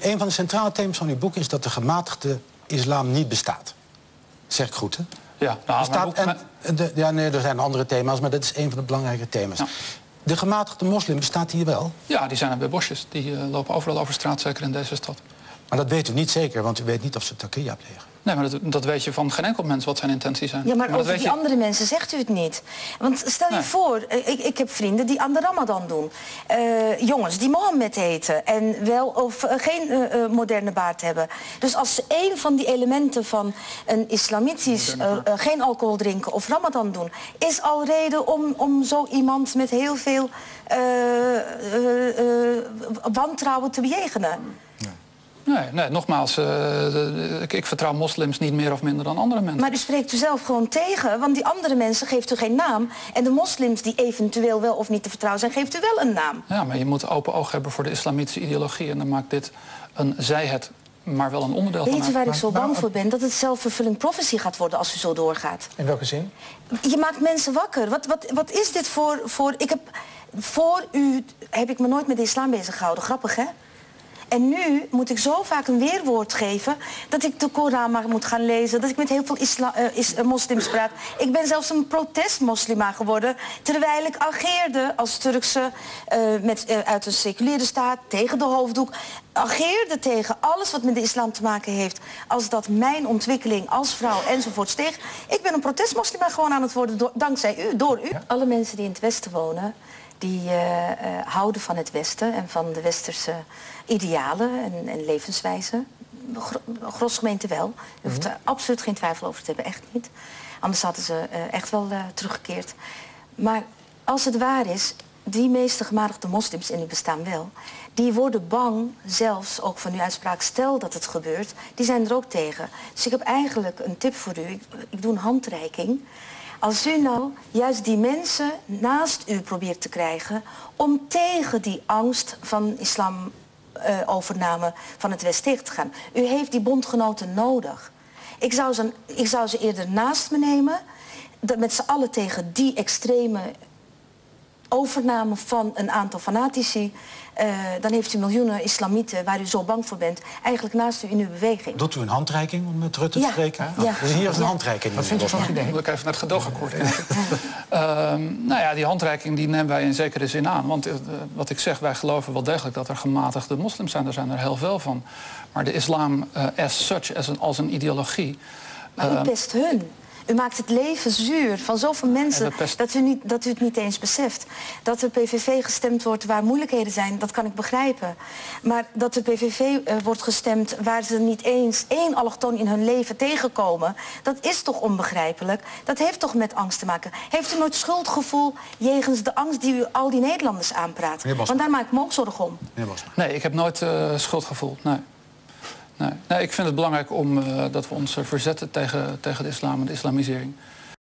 Een van de centrale thema's van uw boek is dat de gematigde islam niet bestaat. Zeg ik goed, hè? Ja, nou, er zijn andere thema's, maar dat is een van de belangrijke thema's. Ja. De gematigde moslim bestaat hier wel? Ja, die zijn er bij bosjes. Die lopen overal over straat, zeker in deze stad. Maar dat weet u niet zeker, want u weet niet of ze taqiyya plegen. Nee, maar dat weet je van geen enkel mens wat zijn intenties zijn. Ja, maar over die andere mensen zegt u het niet. Want stel je voor, ik heb vrienden die aan de Ramadan doen. Jongens die Mohammed heten en wel of geen moderne baard hebben. Dus als één van die elementen van een islamitisch geen alcohol drinken of Ramadan doen, is al reden om zo iemand met heel veel wantrouwen te bejegenen. Nee, nogmaals, ik vertrouw moslims niet meer of minder dan andere mensen. Maar u spreekt u zelf gewoon tegen, want die andere mensen geeft u geen naam. En de moslims die eventueel wel of niet te vertrouwen zijn, geeft u wel een naam. Ja, maar je moet open oog hebben voor de islamitische ideologie. En dan maakt dit maar wel een onderdeel van. Weet u waar ik zo bang voor ben? Dat het self-fulfilling prophecy gaat worden als u zo doorgaat. In welke zin? Je maakt mensen wakker. Wat is dit voor... Voor u heb ik me nooit met de islam bezig gehouden. Grappig, hè? En nu moet ik zo vaak een weerwoord geven dat ik de Koran maar moet gaan lezen, dat ik met heel veel moslims praat. Ik ben zelfs een protestmoslima geworden, terwijl ik ageerde als Turkse, uit een seculiere staat, tegen de hoofddoek. Ageerde tegen alles wat met de islam te maken heeft, als dat mijn ontwikkeling als vrouw enzovoort steeg. Ik ben een protestmoslima gewoon aan het worden, dankzij u, door u. Ja. Alle mensen die in het Westen wonen, die houden van het Westen en van de westerse idealen en levenswijze. Grosgemeente wel. Je hoeft er absoluut geen twijfel over te hebben, echt niet. Anders hadden ze echt wel teruggekeerd. Maar als het waar is, die meeste gematigde moslims, en die bestaan wel, die worden bang, zelfs ook van uw uitspraak, stel dat het gebeurt, die zijn er ook tegen. Dus ik heb eigenlijk een tip voor u. Ik doe een handreiking. Als u nou juist die mensen naast u probeert te krijgen om tegen die angst van islamovername van het West tegen te gaan. U heeft die bondgenoten nodig. Ik zou ze eerder naast me nemen, met z'n allen tegen die extreme overname van een aantal fanatici. Dan heeft u miljoenen islamieten waar u zo bang voor bent eigenlijk naast u in uw beweging. Doet u een handreiking om met Rutte te spreken? Ja. Dus hier is een handreiking. Wat vindt u van het idee? Moet ik even naar het gedoogakkoord kijken. Nou ja, die handreiking die nemen wij in zekere zin aan. Want wat ik zeg, wij geloven wel degelijk dat er gematigde moslims zijn. Er zijn er heel veel van. Maar de islam as such, als een ideologie. Maar u pest hun. U maakt het leven zuur van zoveel mensen dat u het niet eens beseft. Dat er PVV gestemd wordt waar moeilijkheden zijn, dat kan ik begrijpen. Maar dat de PVV wordt gestemd waar ze niet eens één allochtoon in hun leven tegenkomen, dat is toch onbegrijpelijk? Dat heeft toch met angst te maken? Heeft u nooit schuldgevoel jegens de angst die u al die Nederlanders aanpraat? Want daar maak ik me ook zorgen om. Nee, ik heb nooit schuldgevoel, nee. Nee, ik vind het belangrijk dat we ons verzetten tegen de islam en de islamisering.